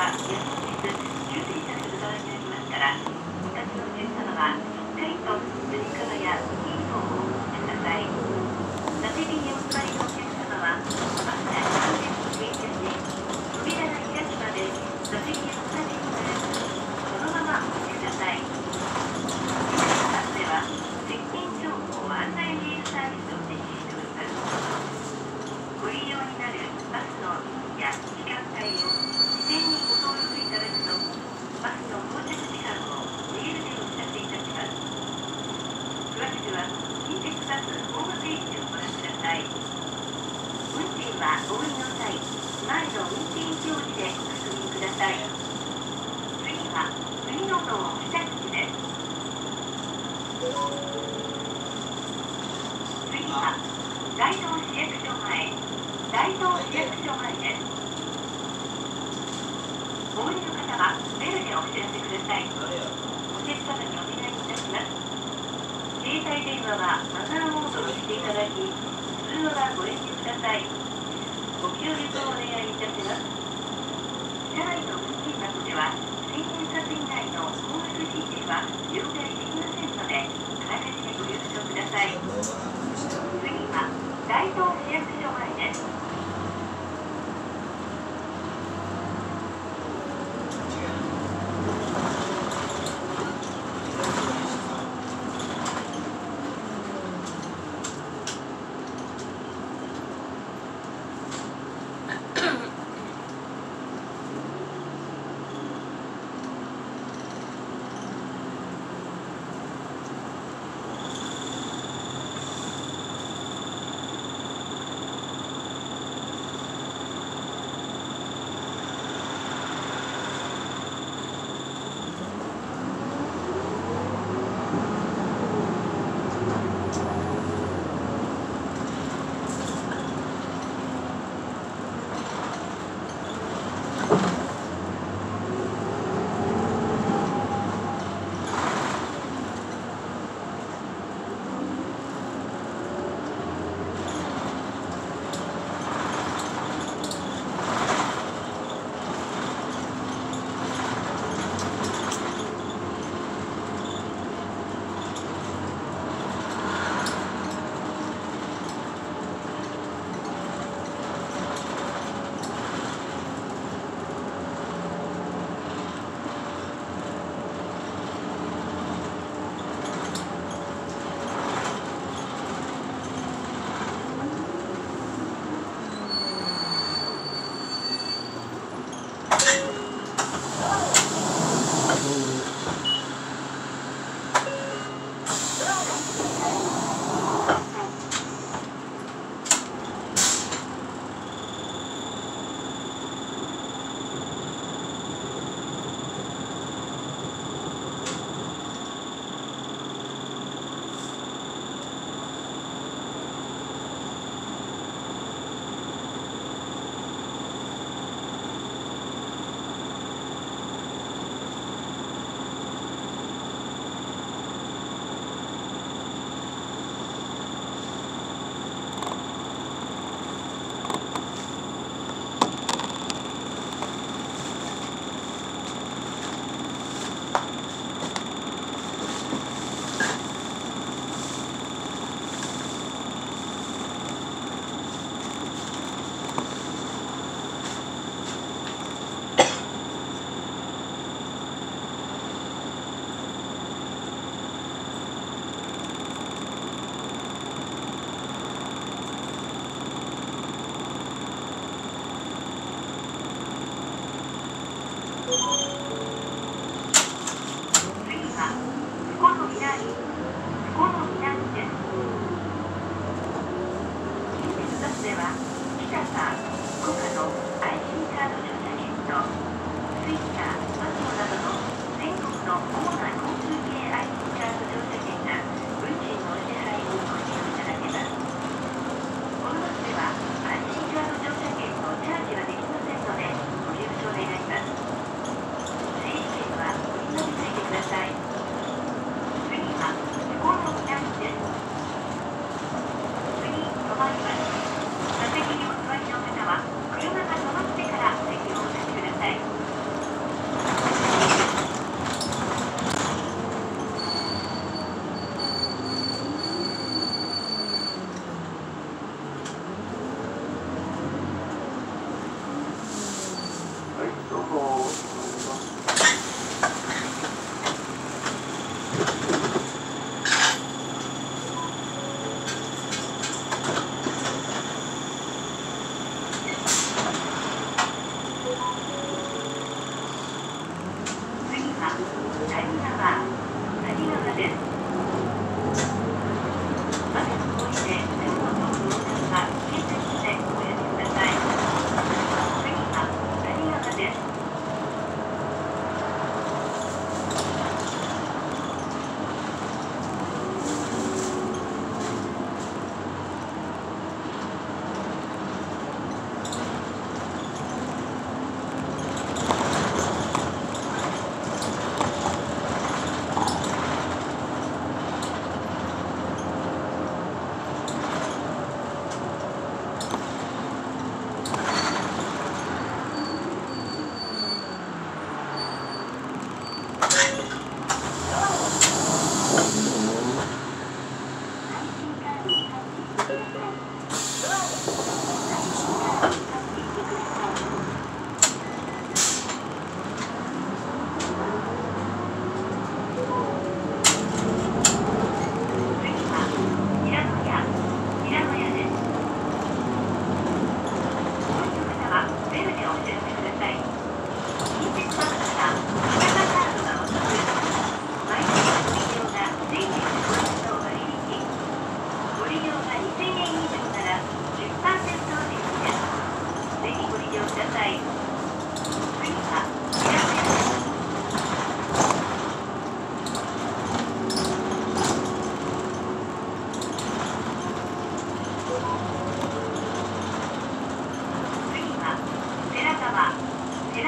は翌日給水車する側になりますから、お立ちのお客様はしっかりとつり革やヒートをお持ちください。座席にお座りのお客様はバスが完全に停車し、扉が開くまで座席を下にならず、そのままお待ちください。バスでは接近情報案内メールサービスを実施しております。ご利用になるバスの便や時間帯を事前にご登録いただくと、バスの到着時間をメールでお知らせいたします。詳しくは近鉄バスホームページをご覧ください。運賃はお降りの際、前の運転表示でご確認ください。次は次の塔北口です。次は大東市役所前、大東市役所前です。お降りの方はベルでお知らせください。お客様にお願いいたします。携帯電話はマナーモードにしていただき、通話はご遠慮ください。ご協力をお願いいたします。車内の運賃箱では、1000円札以内の高額紙幣は両替できませんので、あらかじめご了承ください。次は大東市役所前です。車が止ま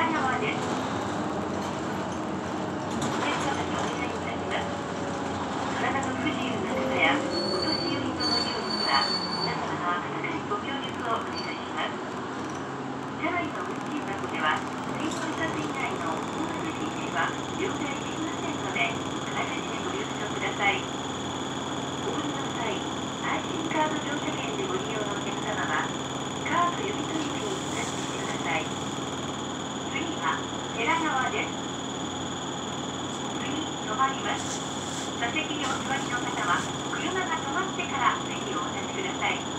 側です。お客様にお願いいたします。体の不自由な方やお年寄りのご利用には皆様の温かいご協力をお願いします。車内の運賃箱では水分札以外の大型紙幣は両替できませんので、あらかじめご了承ください。お降りの際、IC カード乗車券でご利用のお客様はカード読み取り機にタッチしてください。次は寺側です。次、止まります。座席にお座りの方は車が止まってから席をお立ちください。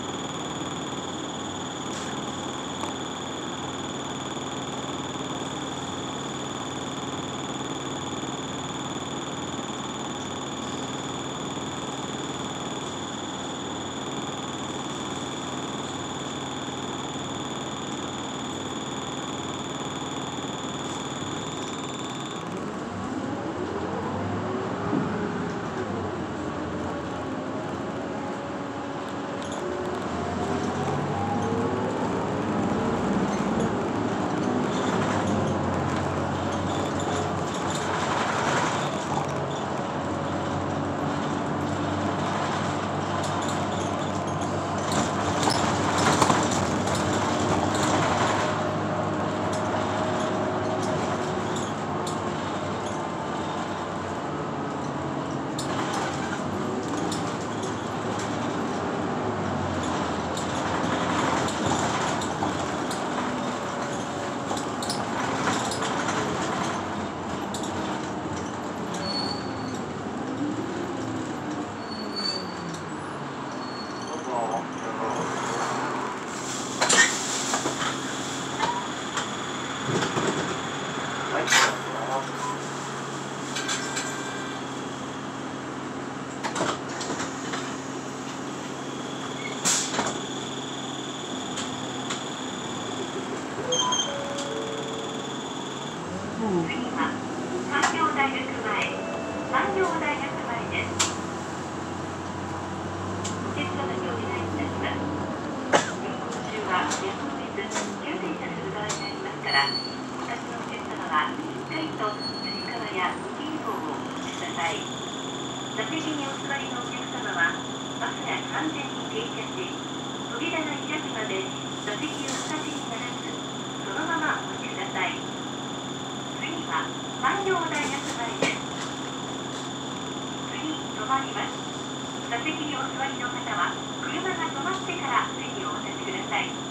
座席にお座りのお客様はバスが完全に停車し、扉が開くまで座席を二つにならず、そのままお待ちください。次は産業大学前です。次、止まります。座席にお座りの方は車が止まってから席をお立ちください。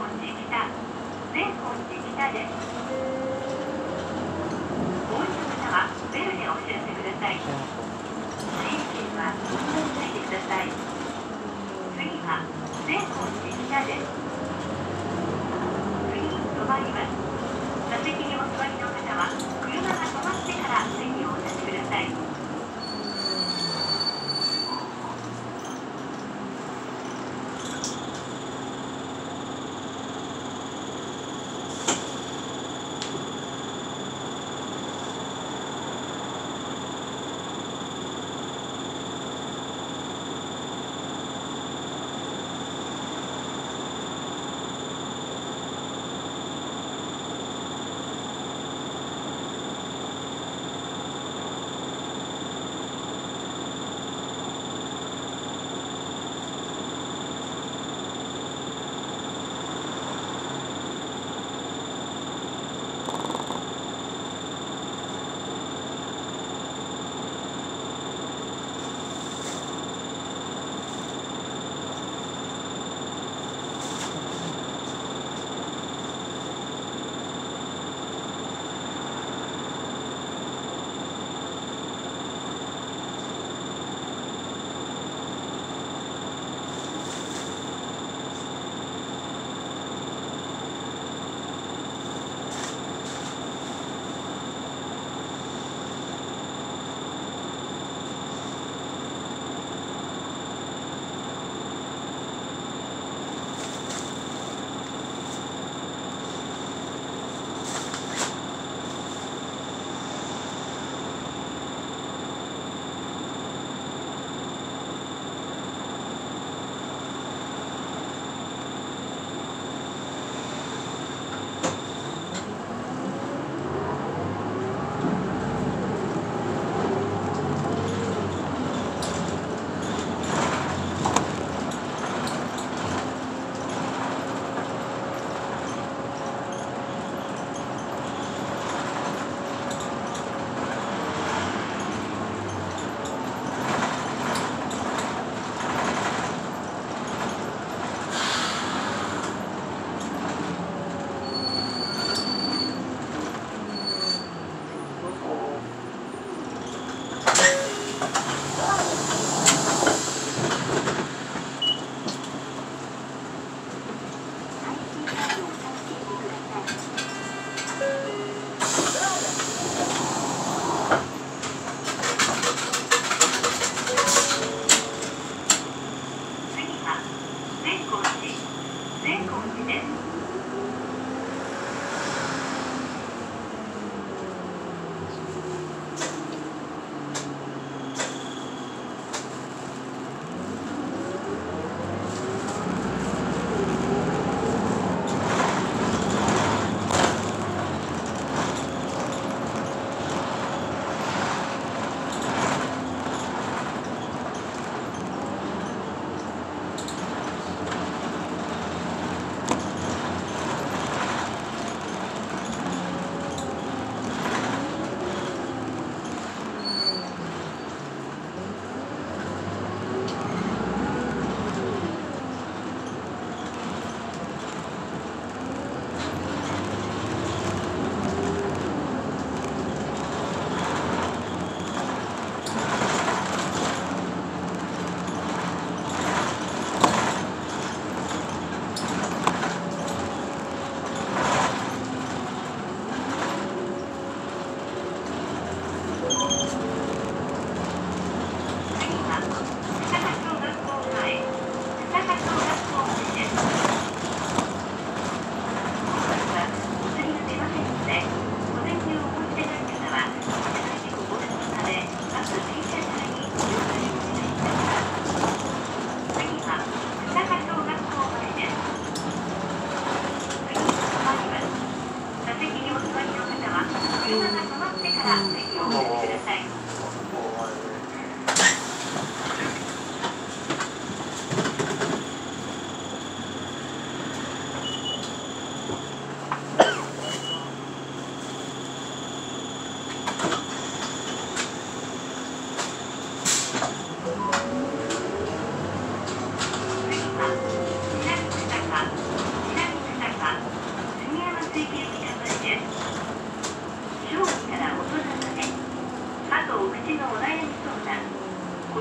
寺北、善光寺北です。お降りの方はベルでお知らせください。支援券はお持ちないでください。次は善光寺北です。次に止まります。座席にお座りの方は車が止まってから席をお立ちください。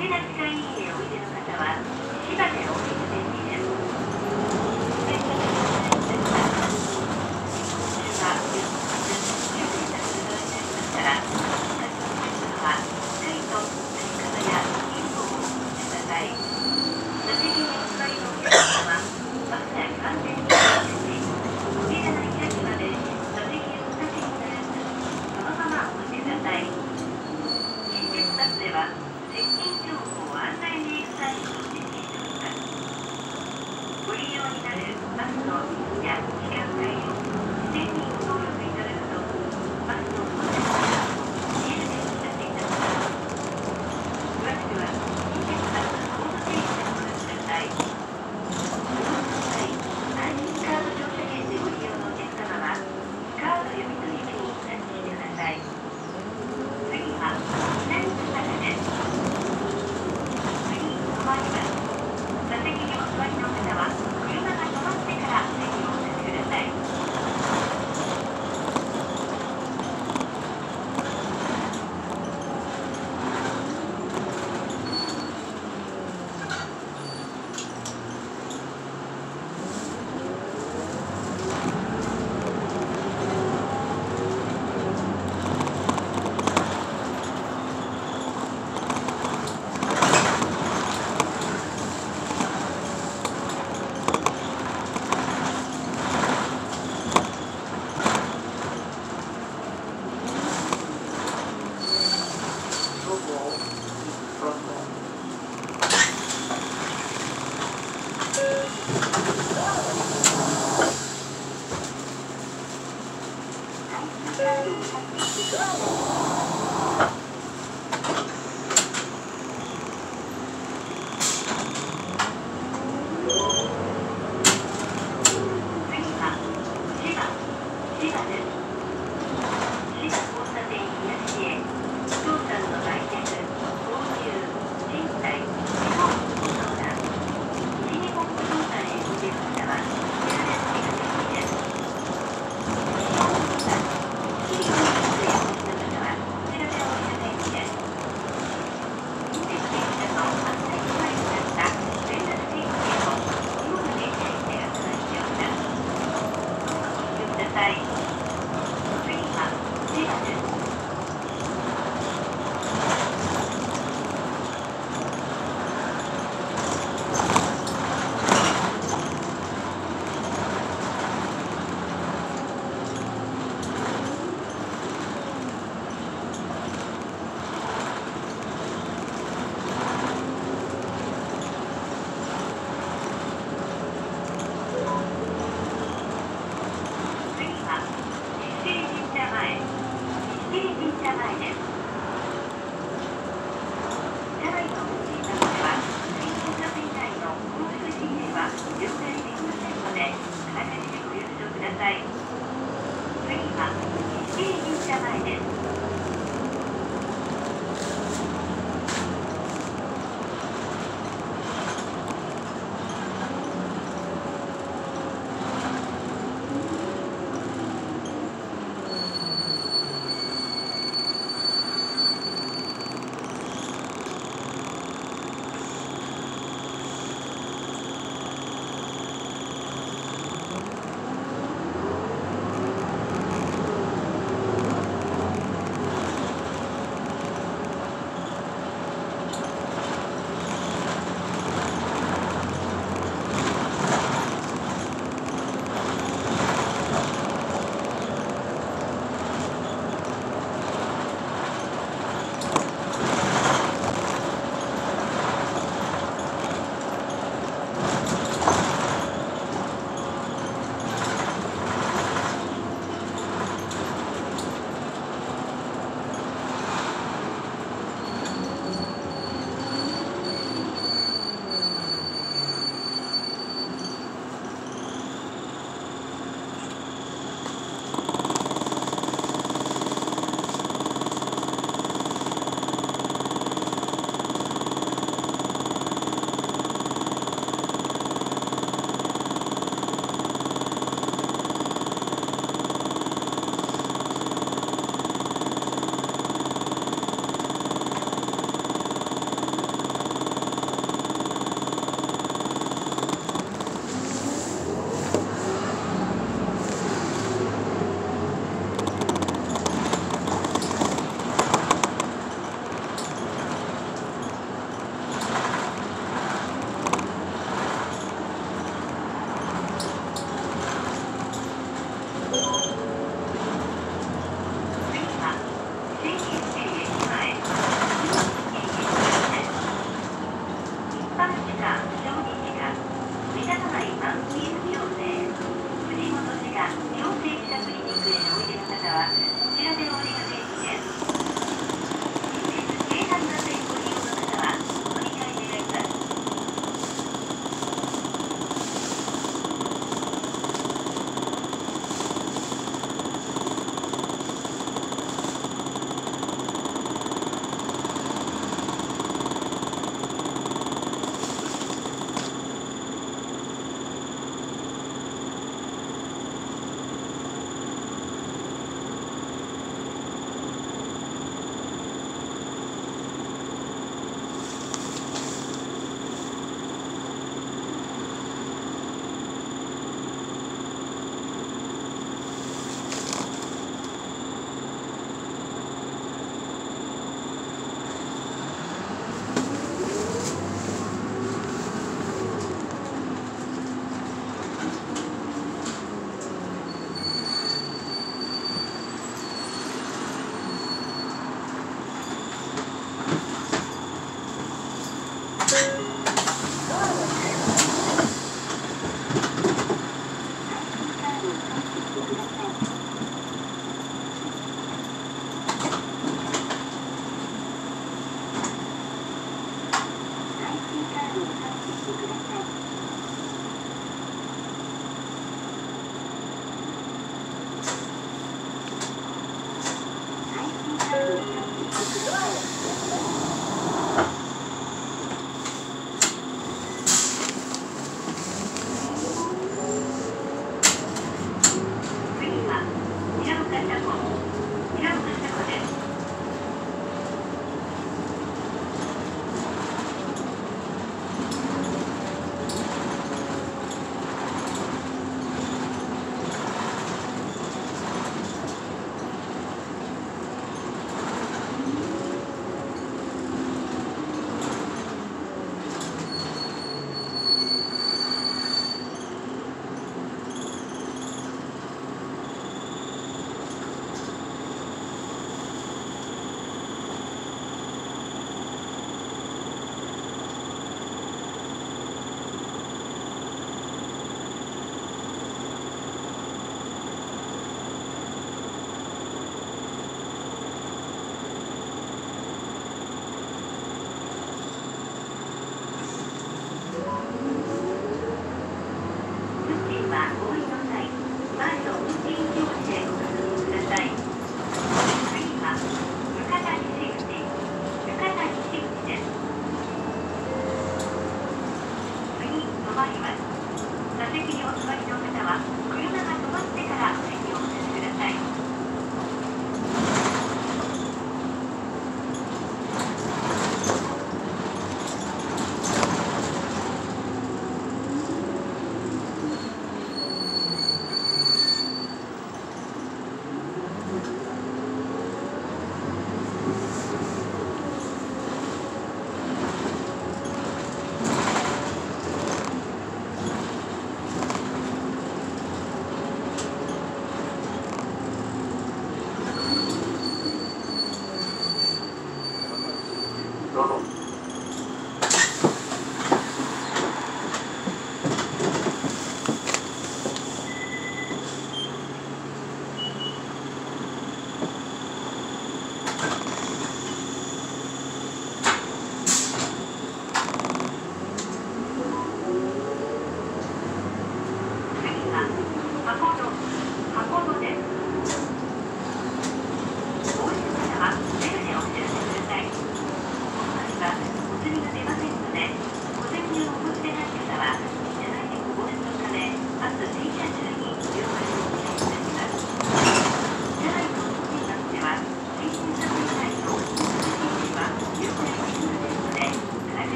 梅田歯科医院へおいでの方は芝でお降りるべきです。電車でご案内いたします。今週は4日終電が出動いたしましたら、お立ちのお客様はしっかりとつり革やインコをお持ちください。座席にお座りのお客様はバスが完全に停車し、扉の開きまで座席をお立ちにならず、そのままお待ちください。近鉄バスでは接近情報案内メールサービスを実施しております。ご利用になるバスの日や時間帯を事前にご登録いただくと、バスの到着からメールでお知らせいたします。詳しくは近鉄バスホームページでご覧ください。安心カード乗車券でご利用のお客様は、カード読み取り機にタッチしてください。次は左方です。次に止まります。座席にお座りの方は、車が止まってから席をお立ちください。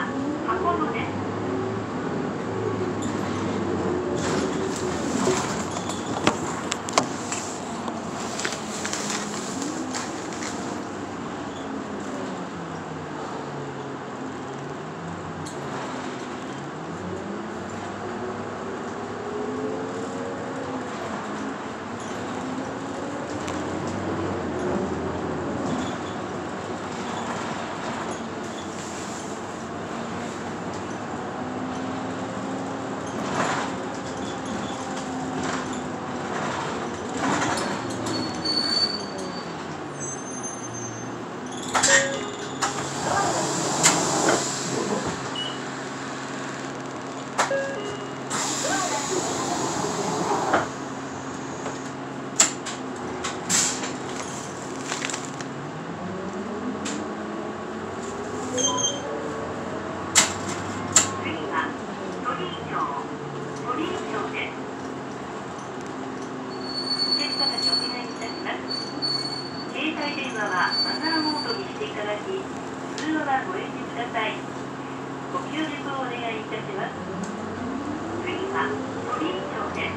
は箱戸です。携帯電話はマナーモードにしていただき、通話はご遠慮ください。ご協力をお願いいたします。次は鳥居町です。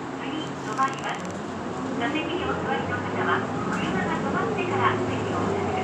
座席にお座りの方は車が止まってから席をお進みください。